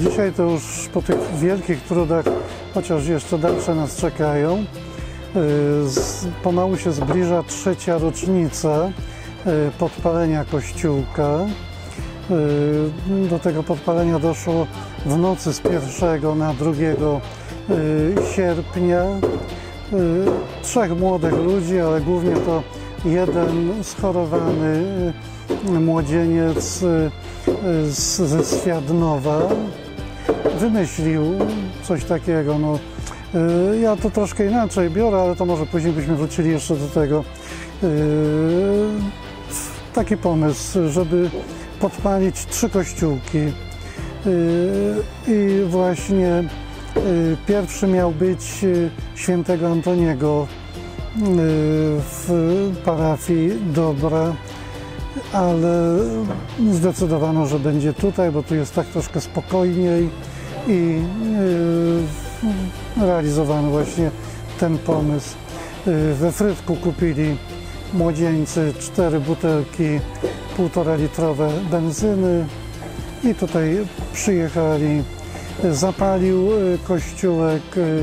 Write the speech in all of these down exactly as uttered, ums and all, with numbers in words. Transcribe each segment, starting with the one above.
dzisiaj to już po tych wielkich trudach, chociaż jeszcze dalsze nas czekają, pomału się zbliża trzecia rocznica podpalenia kościółka. Do tego podpalenia doszło w nocy z pierwszego na drugiego sierpnia. Trzech młodych ludzi, ale głównie to jeden schorowany młodzieniec ze Świadnowa wymyślił coś takiego. No, ja to troszkę inaczej biorę, ale to może później byśmy wrócili jeszcze do tego. Taki pomysł, żeby podpalić trzy kościółki. I właśnie pierwszy miał być świętego Antoniego w parafii Dobra, ale zdecydowano, że będzie tutaj, bo tu jest tak troszkę spokojniej i realizowano właśnie ten pomysł. We Frytku kupili młodzieńcy cztery butelki półtora litrowe benzyny i tutaj przyjechali. Zapalił kościółek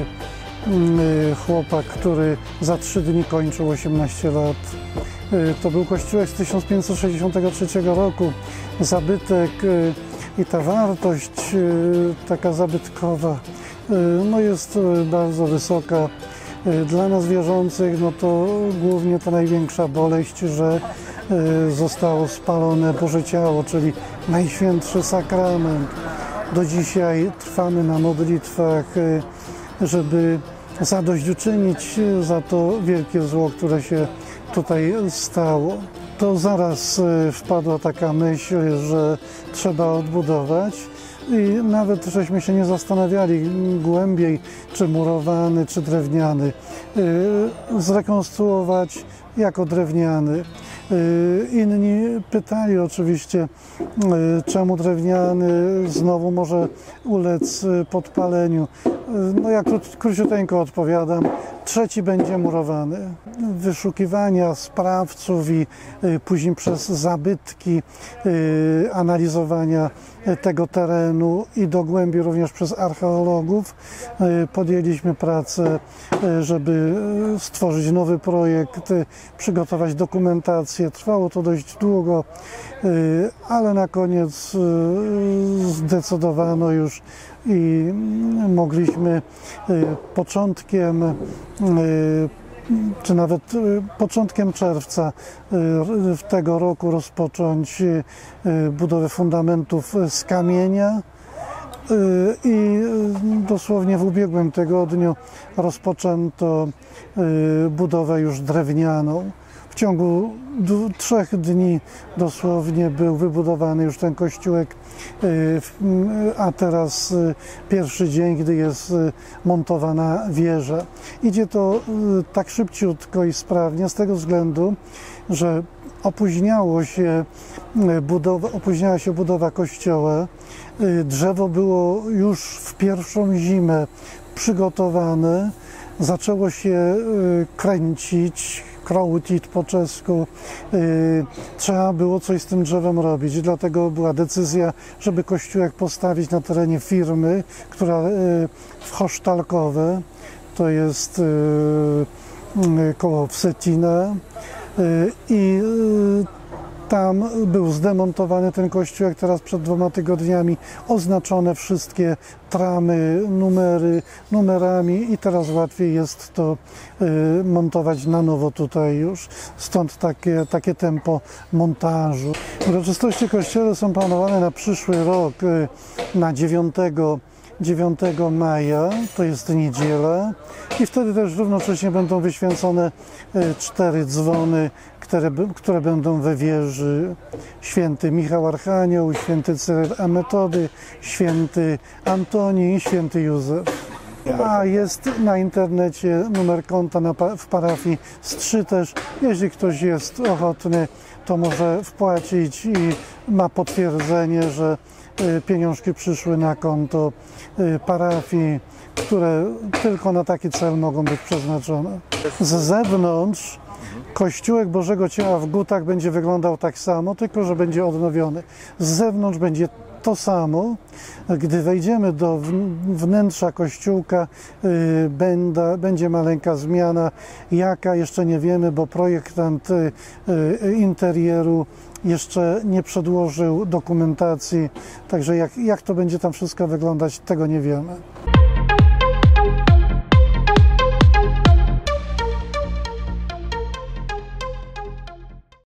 chłopak, który za trzy dni kończył osiemnaście lat. To był kościółek z tysiąc pięćset sześćdziesiątego trzeciego roku. Zabytek i ta wartość taka zabytkowa no jest bardzo wysoka. Dla nas wierzących no to głównie ta największa boleść, że zostało spalone Boże Ciało, czyli Najświętszy Sakrament. Do dzisiaj trwamy na modlitwach, żeby zadośćuczynić za to wielkie zło, które się tutaj stało. To zaraz wpadła taka myśl, że trzeba odbudować i nawet żeśmy się nie zastanawiali głębiej, czy murowany, czy drewniany. Zrekonstruować jako drewniany. Inni pytali oczywiście, czemu drewniany znowu może ulec podpaleniu. No ja krót, króciuteńko odpowiadam, trzeci będzie murowany. Wyszukiwania sprawców i później przez zabytki analizowania tego terenu i dogłębnie również przez archeologów podjęliśmy pracę, żeby stworzyć nowy projekt, przygotować dokumentację. Trwało to dość długo, ale na koniec zdecydowano już i mogliśmy początkiem czy nawet początkiem czerwca tego roku rozpocząć budowę fundamentów z kamienia i dosłownie w ubiegłym tygodniu rozpoczęto budowę już drewnianą. W ciągu trzech dni dosłownie był wybudowany już ten kościółek, a teraz pierwszy dzień, gdy jest montowana wieża. Idzie to tak szybciutko i sprawnie z tego względu, że opóźniało się budowa, opóźniała się budowa kościoła. Drzewo było już w pierwszą zimę przygotowane, zaczęło się kręcić, kroutić po czesku. Trzeba było coś z tym drzewem robić, dlatego była decyzja, żeby kościółek postawić na terenie firmy, która w Chosztalkowe, to jest koło Wsetina, i tam był zdemontowany ten kościółek, teraz przed dwoma tygodniami oznaczone wszystkie tramy, numery, numerami i teraz łatwiej jest to montować na nowo tutaj już. Stąd takie, takie tempo montażu. Uroczystości kościelne są planowane na przyszły rok, na dziewiątego maja, to jest niedziela, i wtedy też równocześnie będą wyświęcone cztery dzwony, które, które będą we wieży. Święty Michał Archanioł, święty Cyryl a Metody, święty Antoni i święty Józef. A jest na internecie numer konta na, w parafii Strzy też. Jeśli ktoś jest ochotny, to może wpłacić i ma potwierdzenie, że pieniążki przyszły na konto parafii, które tylko na taki cel mogą być przeznaczone. Z zewnątrz Kościółek Bożego Ciała w Gutach będzie wyglądał tak samo, tylko że będzie odnowiony. Z zewnątrz będzie to samo. Gdy wejdziemy do wnętrza kościółka, y, będa, będzie maleńka zmiana. Jaka? Jeszcze nie wiemy, bo projektant y, y, interieru jeszcze nie przedłożył dokumentacji. Także jak, jak to będzie tam wszystko wyglądać, tego nie wiemy.